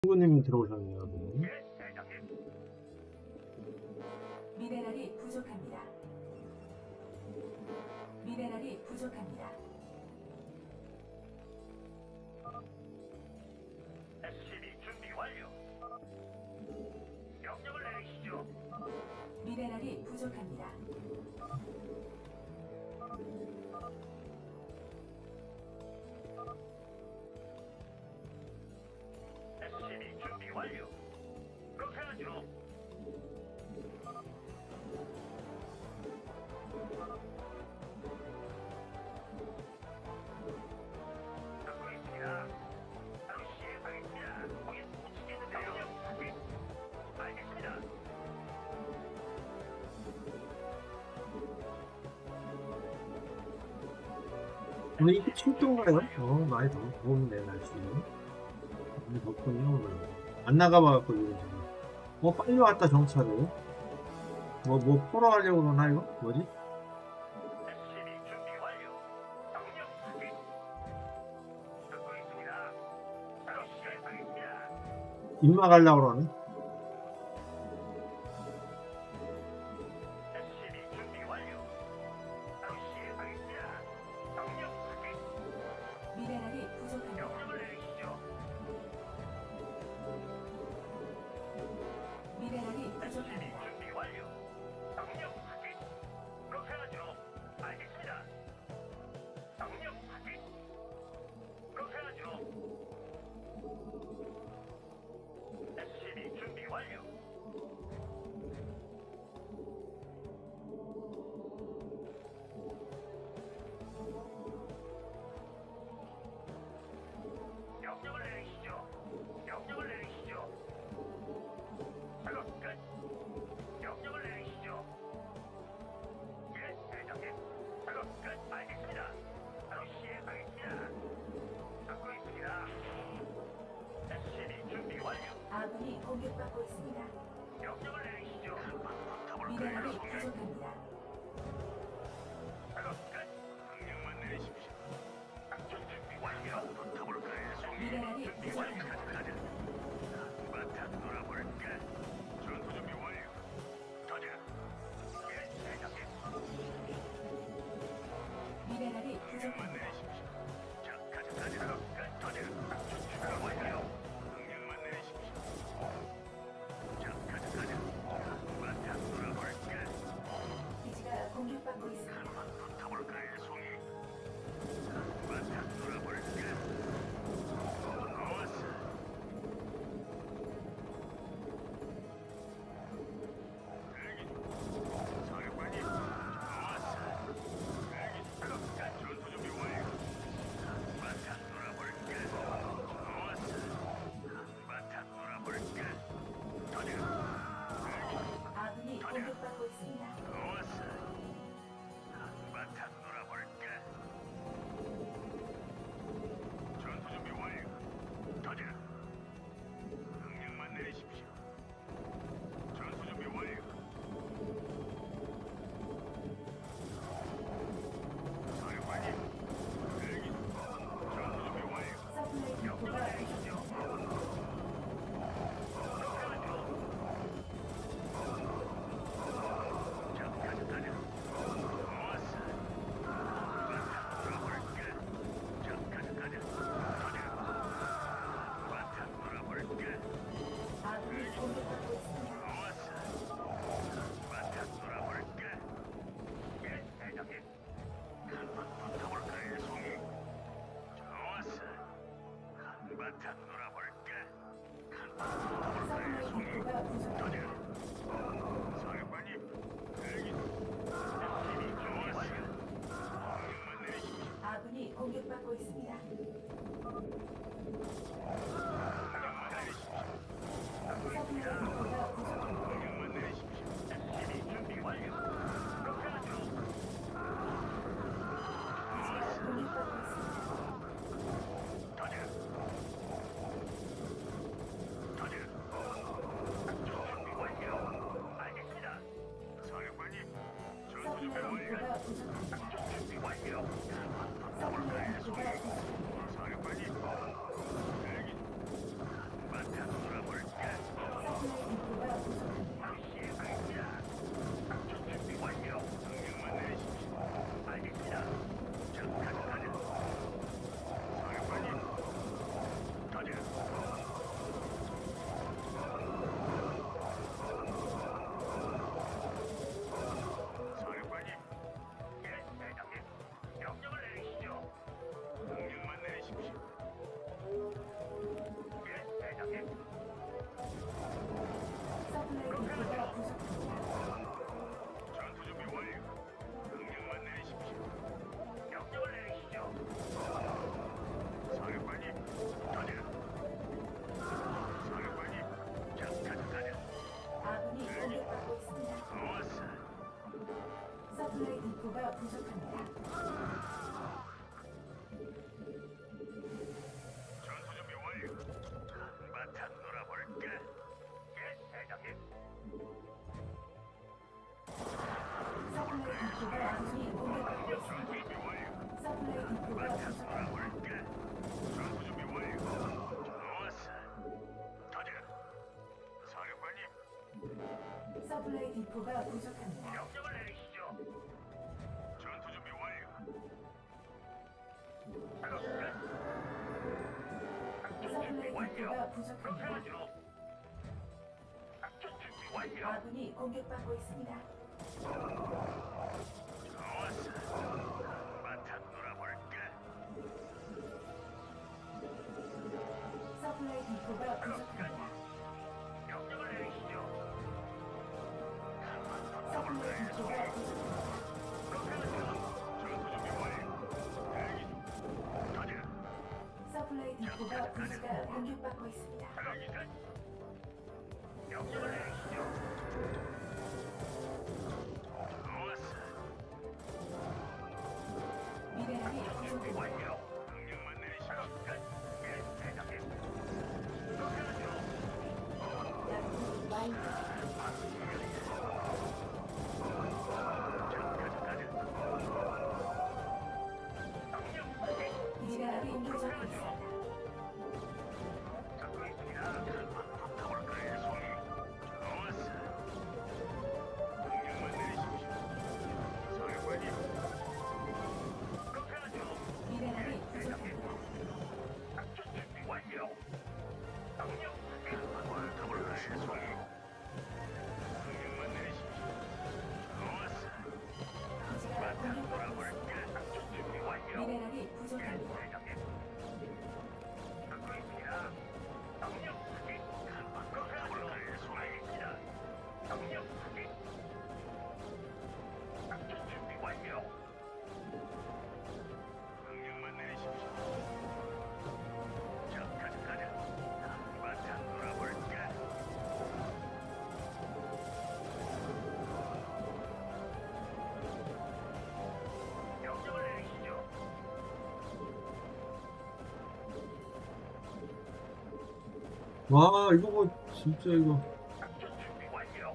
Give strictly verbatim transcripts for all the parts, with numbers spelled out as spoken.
친구님이 들어오셨네요, 여러분. 미네랄이 부족합니다. 미네랄이 부족합니다. 에스씨비 준비 완료. 명령을 내리시죠. 미네랄이 부족합니다. 에스씨비 준비 완료. 그렇게 하죠. 듣고 있습니다. 바로 시행하겠습니다. 거기 못 치겠는데요. 명령. 알겠습니다. 오늘 이게 칠 도인가요? 어, 많이 더, 더운데, 날씨. 많이 덥군요, 오늘. 안 나가봐갖고, 이거 지금. 어, 빨리 왔다, 정차를. 뭐, 뭐, 포러 하려고 그러나, 이거? 뭐지? 에스씨비 준비 완료. 명령 확인. 듣고 있습니다. 바로 시행하겠습니다. 입마 가려고 그러네. 에스씨비 준비 완료. 바로 시행하겠습니다. 명령 확인. 미네랄이 부족합니다. 명령을 내리시죠. 미네랄이 에스씨비 부족합니다. 준비 완료. 명령 확인. 그렇게 하죠. 알겠습니다. 명령 확인. 그렇게 하죠. 에스씨비 준비 완료. 명령을 내리시죠. 명령을 내리시죠. 작업 끝. 명령을 내리시죠. 예, 대장님. 작업 끝. 알겠습니다. 바로 시행하겠습니다. 듣고 있습니다. 에스씨비 준비 완료. 아군이 공격받고 있습니다. 명령을 내리시죠. 미네랄이 부족합니다. 작업 끝. 명령만 내리십시오. 작전 준비 완료. 붙어볼까요? 미네랄이 준비 완료. 부족합니다. 가자. 한바탕 놀아볼까? 전투 준비 완료. 가자. 예, 대장님. 미네랄이 명령만 부족합니다. 내리십시오. 자, 가자, 가자. 끝. 가자. 작전 준비 완료. 명령만 내리십시오. 자, 가자, 가자. 한바탕 놀아볼까? 디포가 부족합니다. 전투 준비 완료. 한바탕 놀아볼까? 예, 대장님. 서플라이 디포가 아군이 공격받고 있습니다. 전투 준비 완료. 서플라이 디포가 한바탕 부족합니다. 놀아볼까? 전투 준비 완료. 좋았어. 터져. 사령관님, 서플라이 디포가 부족합니다. 명령을 내리시죠. 전투 준비 완료. 작업 끝. 작전 준비 서플라이 완료. 디포가 그렇게 부족합니다. 하죠. 작전 준비 완료. 아군이 공격받고 있습니다. 좋았어. 한바탕 놀아볼까? 서플라이 디포가 부족합니다. 명령을 내리시죠. 서플라이 디포가 부족합니다. 그렇게 하죠. 전투 준비 완료. 대기 중. 터져. 서플라이 디포가 부지가 공격받고 있습니다. 대기 끝. 명령을 내리시죠. 좋았어. 미네랄이 준비 부족합니다. 완료. 명령만 내리시죠. 끝. 예, 대장님. 그렇게 하죠. 양부 완료. 미네랄이 부족합니다. 미네랄이 부족합니다. 기지가 공격받고 있습니다. 미네랄이 부족합니다. 명령만 내리십시오. 자, 가자, 가자. 한바탕 놀아볼까? 명령을 내리시죠. 와, 이거 뭐, 진짜 이거. 작전 준비 완료.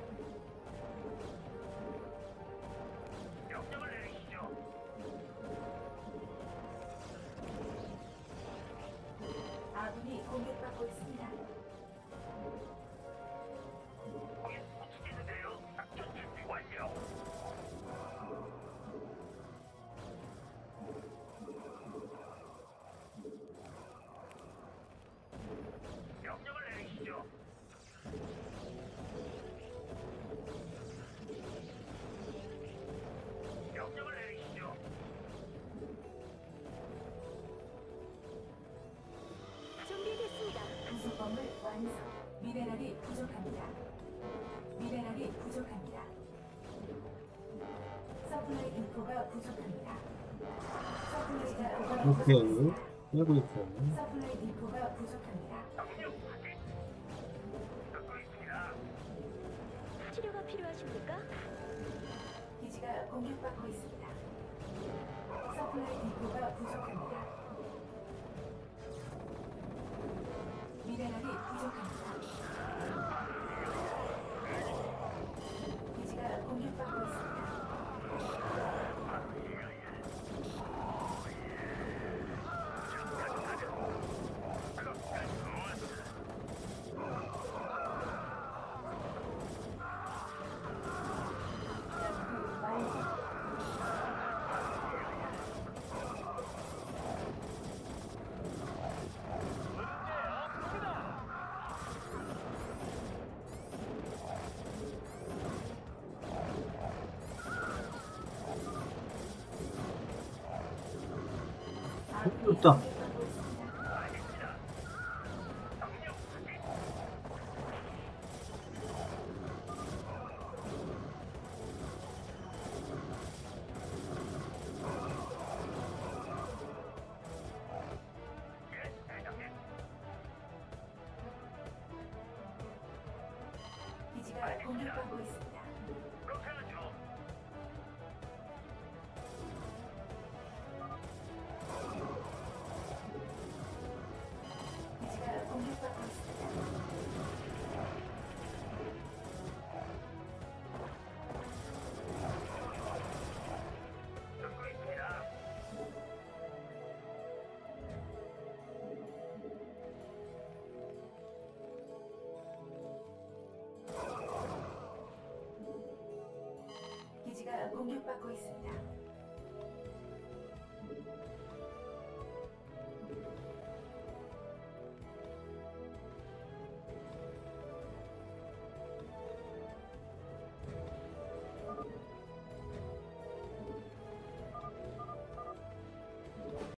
명령을 내리시죠. 아군이 공격받고 있습니다. 거기 붙이겠는데요. 작전 준비 완료. 명령을 내리시죠. 명령을 내리시죠. 준비됐습니다. 부속범을 완성. 미네랄이 부족합니다. 미네랄이 부족합니다. 서플라이 디포가 부족합니다. 서플라이 디포가 오케이. 부족합니다. 빼고 있어. 서플라이 디포가 부족합니다. 명령 확인. 듣고 있습니다. 치료가 필요하십니까? 기지가 공격받고 있습니다. 서플라이 디포가 부족합니다. 미네랄이 부족합니다. 기지가 공격받고 있습니다. 양부 완료. 아군이 없다. 공격받고 있습니다. 기지가 공격받고 있습니다. 그렇게 하죠. 공격받고 있습니다.